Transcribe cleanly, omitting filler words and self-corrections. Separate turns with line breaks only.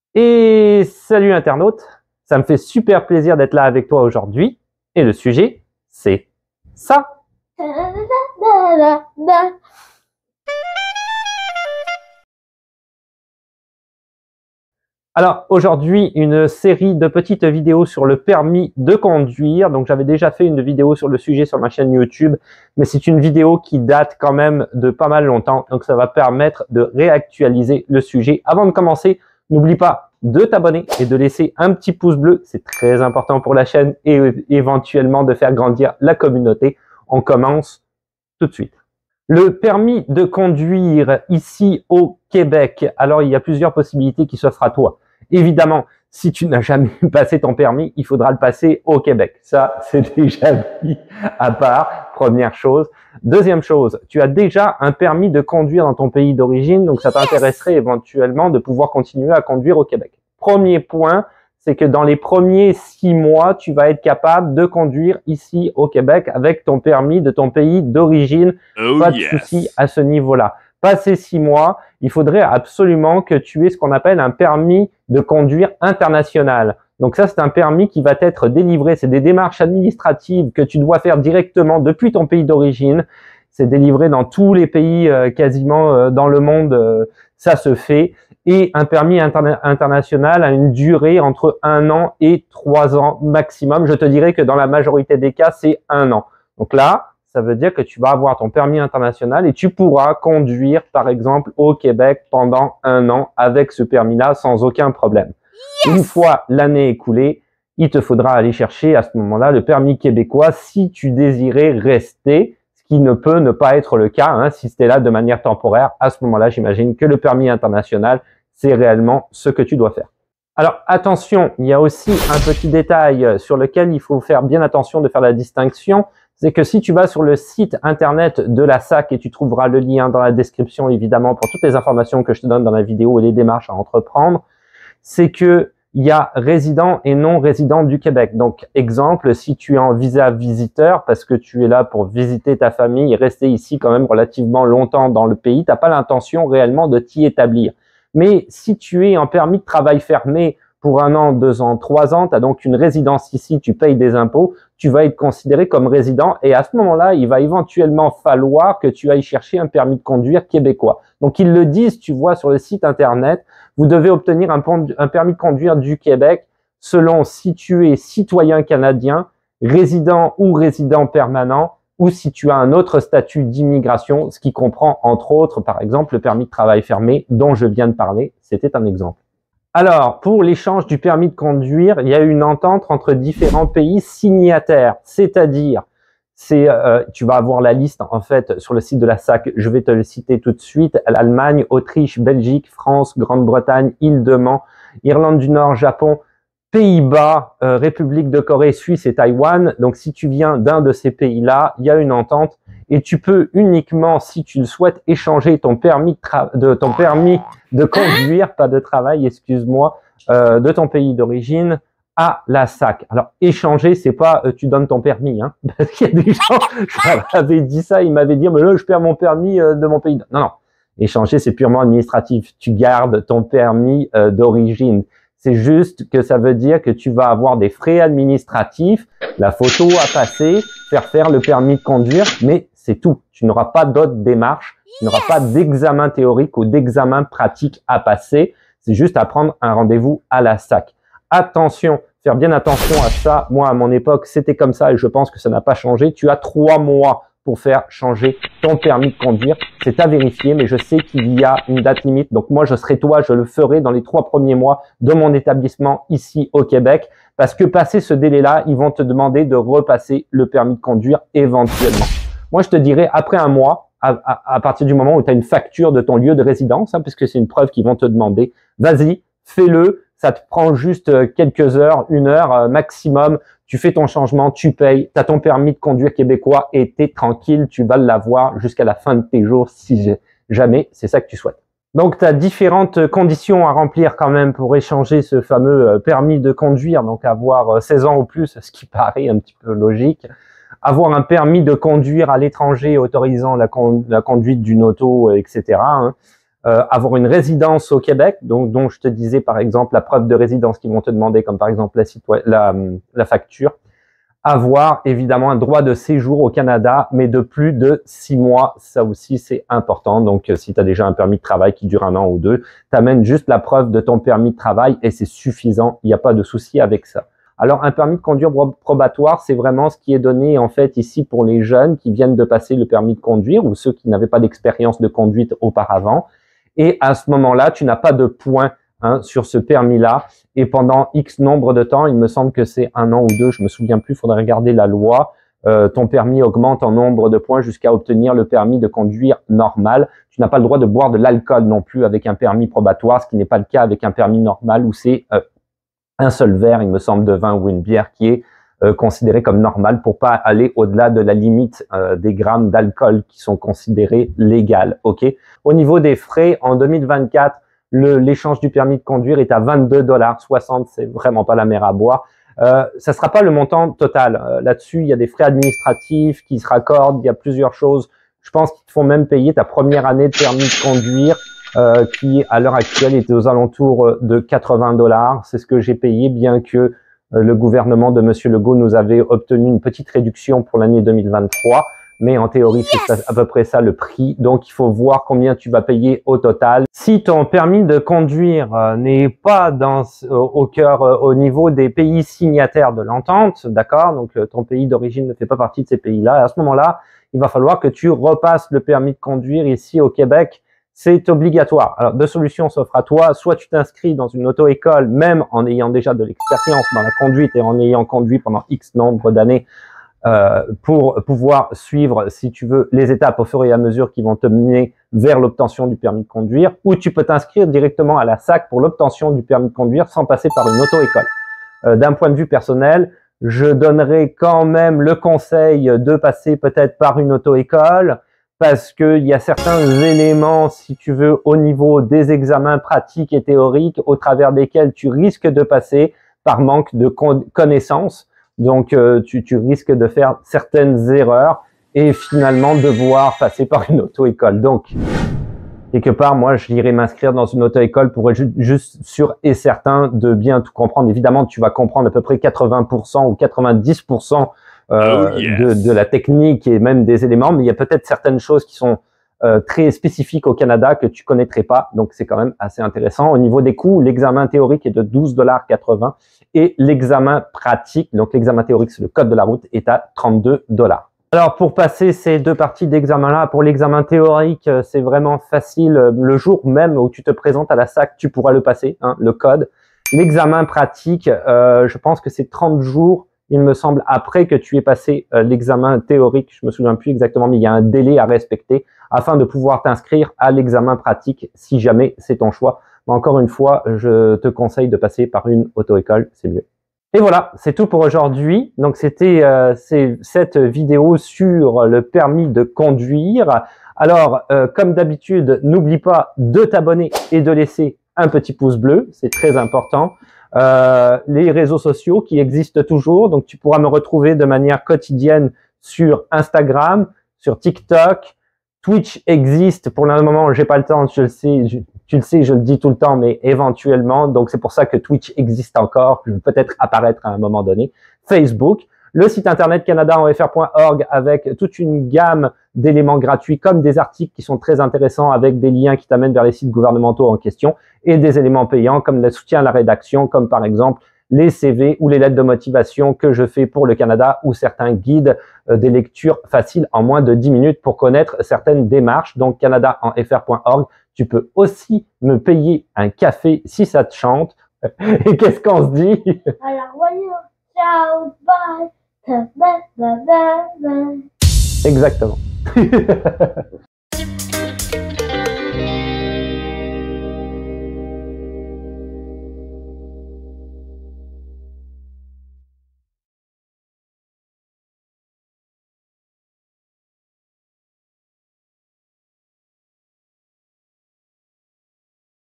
Et salut internaute, ça me fait super plaisir d'être là avec toi aujourd'hui. Et le sujet, c'est ça. Alors aujourd'hui, une série de petites vidéos sur le permis de conduire. Donc j'avais déjà fait une vidéo sur le sujet sur ma chaîne YouTube, mais c'est une vidéo qui date quand même de pas mal longtemps. Donc ça va permettre de réactualiser le sujet. Avant de commencer, n'oublie pas de t'abonner et de laisser un petit pouce bleu. C'est très important pour la chaîne et éventuellement de faire grandir la communauté. On commence tout de suite. Le permis de conduire ici au Québec, alors il y a plusieurs possibilités qui s'offrent à toi. Évidemment, si tu n'as jamais passé ton permis, il faudra le passer au Québec. Ça, c'est déjà mis à part, première chose. Deuxième chose, tu as déjà un permis de conduire dans ton pays d'origine, donc ça t'intéresserait éventuellement de pouvoir continuer à conduire au Québec. Premier point, c'est que dans les premiers 6 mois, tu vas être capable de conduire ici au Québec avec ton permis de ton pays d'origine. Pas de souci à ce niveau-là. Passé 6 mois, il faudrait absolument que tu aies ce qu'on appelle un permis de conduire international. Donc ça, c'est un permis qui va être délivré. C'est des démarches administratives que tu dois faire directement depuis ton pays d'origine. C'est délivré dans tous les pays quasiment dans le monde. Ça se fait. Et un permis international a une durée entre 1 an et 3 ans maximum. Je te dirais que dans la majorité des cas, c'est 1 an. Donc là, ça veut dire que tu vas avoir ton permis international et tu pourras conduire, par exemple, au Québec pendant 1 an avec ce permis-là sans aucun problème. Yes! Une fois l'année écoulée, il te faudra aller chercher à ce moment-là le permis québécois si tu désirais rester, ce qui ne peut ne pas être le cas hein, si c'était là de manière temporaire. À ce moment-là, j'imagine que le permis international, c'est réellement ce que tu dois faire. Alors attention, il y a aussi un petit détail sur lequel il faut faire bien attention de faire la distinction. C'est que si tu vas sur le site internet de la SAC et tu trouveras le lien dans la description évidemment pour toutes les informations que je te donne dans la vidéo et les démarches à entreprendre, c'est que il y a résident et non résident du Québec. Donc exemple, si tu es en visa visiteur parce que tu es là pour visiter ta famille et rester ici quand même relativement longtemps dans le pays, tu n'as pas l'intention réellement de t'y établir. Mais si tu es en permis de travail fermé pour 1 an, 2 ans, 3 ans, tu as donc une résidence ici, tu payes des impôts, tu vas être considéré comme résident et à ce moment-là, il va éventuellement falloir que tu ailles chercher un permis de conduire québécois. Donc, ils le disent, tu vois, sur le site internet, vous devez obtenir un permis de conduire du Québec selon si tu es citoyen canadien, résident ou résident permanent, ou si tu as un autre statut d'immigration, ce qui comprend entre autres, par exemple, le permis de travail fermé dont je viens de parler. C'était un exemple. Alors, pour l'échange du permis de conduire, il y a une entente entre différents pays signataires, c'est-à-dire, tu vas avoir la liste en fait sur le site de la SAC, je vais te le citer tout de suite, l'Allemagne, Autriche, Belgique, France, Grande-Bretagne, Île-de-Man, Irlande du Nord, Japon, Pays-Bas, République de Corée, Suisse et Taïwan. Donc, si tu viens d'un de ces pays-là, il y a une entente et tu peux uniquement, si tu le souhaites, échanger ton permis de conduire, pas de travail, excuse-moi, de ton pays d'origine à la SAC. Alors, échanger, c'est pas tu donnes ton permis, hein, parce qu'il y a des gens, je m'avais dit ça, ils m'avaient dit, mais là, je perds mon permis de mon pays. Non, non. Échanger, c'est purement administratif. Tu gardes ton permis d'origine. C'est juste que ça veut dire que tu vas avoir des frais administratifs, la photo à passer, faire le permis de conduire, mais c'est tout. Tu n'auras pas d'autres démarches, tu n'auras pas d'examen théorique ou d'examen pratique à passer. C'est juste à prendre un rendez-vous à la SAC. Attention, faire bien attention à ça. Moi, à mon époque, c'était comme ça et je pense que ça n'a pas changé. Tu as 3 mois pour faire changer ton permis de conduire. C'est à vérifier, mais je sais qu'il y a une date limite. Donc moi, je serai toi, je le ferai dans les 3 premiers mois de mon établissement ici au Québec. Parce que passé ce délai-là, ils vont te demander de repasser le permis de conduire éventuellement. Moi, je te dirais après 1 mois, à partir du moment où tu as une facture de ton lieu de résidence, hein, puisque c'est une preuve qu'ils vont te demander, vas-y, fais-le. Ça te prend juste quelques heures, 1 heure maximum. Tu fais ton changement, tu payes, tu as ton permis de conduire québécois et tu es tranquille, tu vas l'avoir jusqu'à la fin de tes jours si jamais c'est ça que tu souhaites. Donc, tu as différentes conditions à remplir quand même pour échanger ce fameux permis de conduire, donc avoir 16 ans ou plus, ce qui paraît un petit peu logique. Avoir un permis de conduire à l'étranger autorisant la conduite d'une auto, etc. Hein. avoir une résidence au Québec, donc dont je te disais par exemple la preuve de résidence qu'ils vont te demander, comme par exemple la facture. Avoir évidemment un droit de séjour au Canada, mais de plus de 6 mois, ça aussi c'est important. Donc si tu as déjà un permis de travail qui dure 1 an ou 2, tu amènes juste la preuve de ton permis de travail et c'est suffisant, il n'y a pas de souci avec ça. Alors un permis de conduire probatoire, c'est vraiment ce qui est donné en fait ici pour les jeunes qui viennent de passer le permis de conduire ou ceux qui n'avaient pas d'expérience de conduite auparavant. Et à ce moment-là, tu n'as pas de points sur ce permis-là. Et pendant X nombre de temps, il me semble que c'est 1 an ou 2, je me souviens plus, il faudrait regarder la loi. Ton permis augmente en nombre de points jusqu'à obtenir le permis de conduire normal. Tu n'as pas le droit de boire de l'alcool non plus avec un permis probatoire, ce qui n'est pas le cas avec un permis normal où c'est un seul verre, il me semble, de vin ou une bière qui est considéré comme normal pour pas aller au-delà de la limite des grammes d'alcool qui sont considérés légales. Ok. Au niveau des frais, en 2024, l'échange du permis de conduire est à 22,60 $. C'est vraiment pas la mer à boire. Ça sera pas le montant total. Là-dessus, il y a des frais administratifs qui se raccordent. Il y a plusieurs choses. Je pense qu'ils te font même payer ta première année de permis de conduire, qui à l'heure actuelle est aux alentours de 80 $. C'est ce que j'ai payé, bien que le gouvernement de Monsieur Legault nous avait obtenu une petite réduction pour l'année 2023. Mais en théorie, c'est à peu près ça le prix. Donc, il faut voir combien tu vas payer au total. Si ton permis de conduire n'est pas au niveau des pays signataires de l'entente, d'accord, donc ton pays d'origine ne fait pas partie de ces pays-là, à ce moment-là, il va falloir que tu repasses le permis de conduire ici au Québec. C'est obligatoire. Alors, deux solutions s'offrent à toi. Soit tu t'inscris dans une auto-école, même en ayant déjà de l'expérience dans la conduite et en ayant conduit pendant X nombre d'années, pour pouvoir suivre, si tu veux, les étapes au fur et à mesure qui vont te mener vers l'obtention du permis de conduire, ou tu peux t'inscrire directement à la SAC pour l'obtention du permis de conduire sans passer par une auto-école. D'un point de vue personnel, je donnerais quand même le conseil de passer peut-être par une auto-école, parce qu'il y a certains éléments, si tu veux, au niveau des examens pratiques et théoriques, au travers desquels tu risques de passer par manque de connaissances. Donc, tu risques de faire certaines erreurs et finalement devoir passer par une auto-école. Donc, quelque part, moi, j'irai m'inscrire dans une auto-école pour être juste sûr et certain de bien tout comprendre. Évidemment, tu vas comprendre à peu près 80% ou 90% de la technique et même des éléments, mais il y a peut-être certaines choses qui sont très spécifiques au Canada que tu connaîtrais pas, donc c'est quand même assez intéressant. Au niveau des coûts, l'examen théorique est de 12,80 $ et l'examen pratique, donc l'examen théorique, c'est le code de la route, est à 32 $. Alors pour passer ces deux parties d'examen-là, pour l'examen théorique, c'est vraiment facile. Le jour même où tu te présentes à la SAC, tu pourras le passer, le code. L'examen pratique, je pense que c'est 30 jours, il me semble, après que tu aies passé l'examen théorique, je me souviens plus exactement, mais il y a un délai à respecter afin de pouvoir t'inscrire à l'examen pratique si jamais c'est ton choix. Mais encore une fois, je te conseille de passer par une auto-école, c'est mieux. Et voilà, c'est tout pour aujourd'hui. Donc c'était cette vidéo sur le permis de conduire. Alors, comme d'habitude, n'oublie pas de t'abonner et de laisser un petit pouce bleu, c'est très important. Les réseaux sociaux qui existent toujours, donc tu pourras me retrouver de manière quotidienne sur Instagram, sur TikTok. Twitch existe, pour le moment j'ai pas le temps, je le sais, tu le sais, je le dis tout le temps, mais éventuellement, donc c'est pour ça que Twitch existe encore, je vais peut-être apparaître à un moment donné. Facebook, le site internet canadaenfr.org avec toute une gamme d'éléments gratuits comme des articles qui sont très intéressants avec des liens qui t'amènent vers les sites gouvernementaux en question et des éléments payants comme le soutien à la rédaction, comme par exemple les CV ou les lettres de motivation que je fais pour le Canada ou certains guides des lectures faciles en moins de 10 minutes pour connaître certaines démarches. Donc, canadaenfr.org. Tu peux aussi me payer un café si ça te chante. Et qu'est-ce qu'on se dit? Alors, voyons, ciao, bye. Exactement.